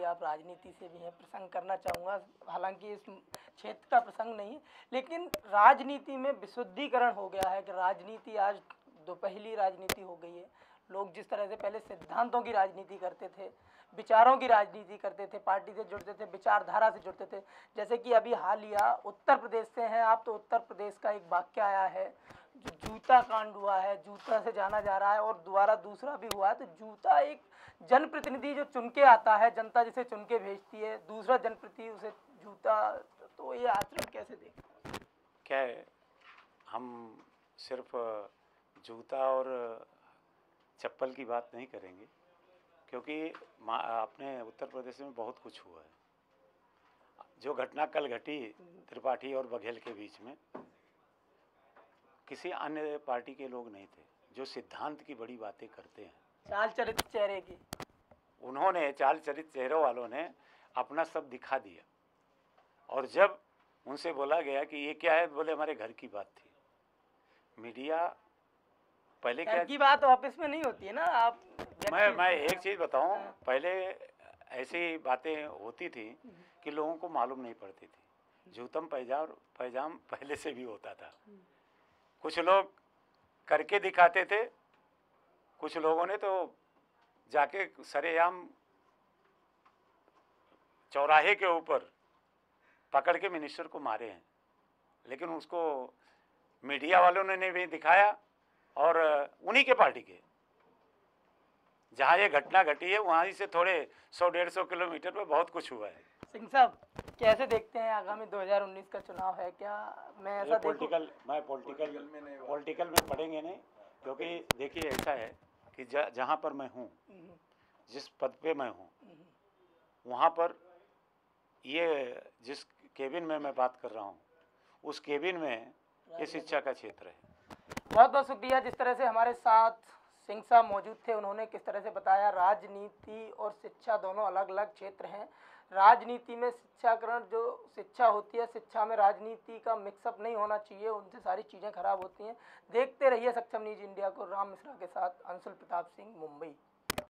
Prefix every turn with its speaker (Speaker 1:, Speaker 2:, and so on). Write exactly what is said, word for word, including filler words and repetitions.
Speaker 1: आप राजनीति से भी हैं, प्रसंग करना चाहूँगा, हालांकि इस क्षेत्र का प्रसंग नहीं है, लेकिन राजनीति में विशुद्धिकरण हो गया है कि राजनीति आज दोपहली राजनीति हो गई है। लोग जिस तरह से पहले सिद्धांतों की राजनीति करते थे, विचारों की राजनीति करते थे, पार्टी से जुड़ते थे, विचारधारा से जुड़ते थे, जैसे कि अभी हालिया उत्तर प्रदेश से हैं आप, तो उत्तर प्रदेश का एक वाक्य आया है, जो जूता कांड हुआ है, जूता से जाना जा रहा है, और दोबारा दूसरा भी हुआ है। तो जूता एक जनप्रतिनिधि जो चुन के आता है, जनता जिसे चुन के भेजती है, दूसरा जनप्रतिनिधि उसे जूता, तो ये आचरण कैसे देखें?
Speaker 2: क्या है, हम सिर्फ जूता और चप्पल की बात नहीं करेंगे, क्योंकि अपने उत्तर प्रदेश में बहुत कुछ हुआ है। जो घटना कल घटी त्रिपाठी और बघेल के बीच में, किसी अन्य पार्टी के लोग नहीं थे जो सिद्धांत की बड़ी बातें करते हैं।
Speaker 1: चाल चरित चेहरे की,
Speaker 2: उन्होंने चाल चरित चेहरों वालों ने अपना सब दिखा दिया, और जब उनसे बोला गया कि ये क्या है, बोले हमारे घर की बात थी। मीडिया पहले क्या
Speaker 1: की बात ऑफिस में नहीं होती है ना। आप
Speaker 2: मैं मैं एक चीज़ बताऊं, पहले ऐसी बातें होती थी कि लोगों को मालूम नहीं पड़ती थी। जूतम पैजाम पैजाम पहले से भी होता था, कुछ लोग करके दिखाते थे, कुछ लोगों ने तो जाके सरेआम चौराहे के ऊपर पकड़ के मिनिस्टर को मारे हैं, लेकिन उसको मीडिया वालों ने भी दिखाया, और उन्हीं के पार्टी के जहाँ ये घटना घटी है वहाँ से थोड़े सौ डेढ़ सौ किलोमीटर पे बहुत कुछ हुआ है।
Speaker 1: सिंह साहब, कैसे देखते हैं आगामी दो हज़ार उन्नीस का चुनाव है? क्या मैं ऐसा
Speaker 2: पॉलिटिकल मैं पॉलिटिकल में पॉलिटिकल में पढ़ेंगे नहीं, क्योंकि देखिए ऐसा है कि जहाँ पर मैं हूँ, जिस पद पे मैं हूँ, वहाँ पर ये जिस केबिन में मैं बात कर रहा हूँ, उस केबिन में ये शिक्षा का क्षेत्र है।
Speaker 1: बहुत बहुत शुक्रिया। जिस तरह से हमारे साथ सिंह साहब मौजूद थे, उन्होंने किस तरह से बताया राजनीति और शिक्षा दोनों अलग अलग क्षेत्र हैं। राजनीति में शिक्षाकरण, जो शिक्षा होती है, शिक्षा में राजनीति का मिक्सअप नहीं होना चाहिए, उनसे सारी चीज़ें खराब होती हैं। देखते रहिए सक्षम न्यूज़ इंडिया को। राम मिश्रा के साथ अंशुल प्रताप सिंह, मुंबई।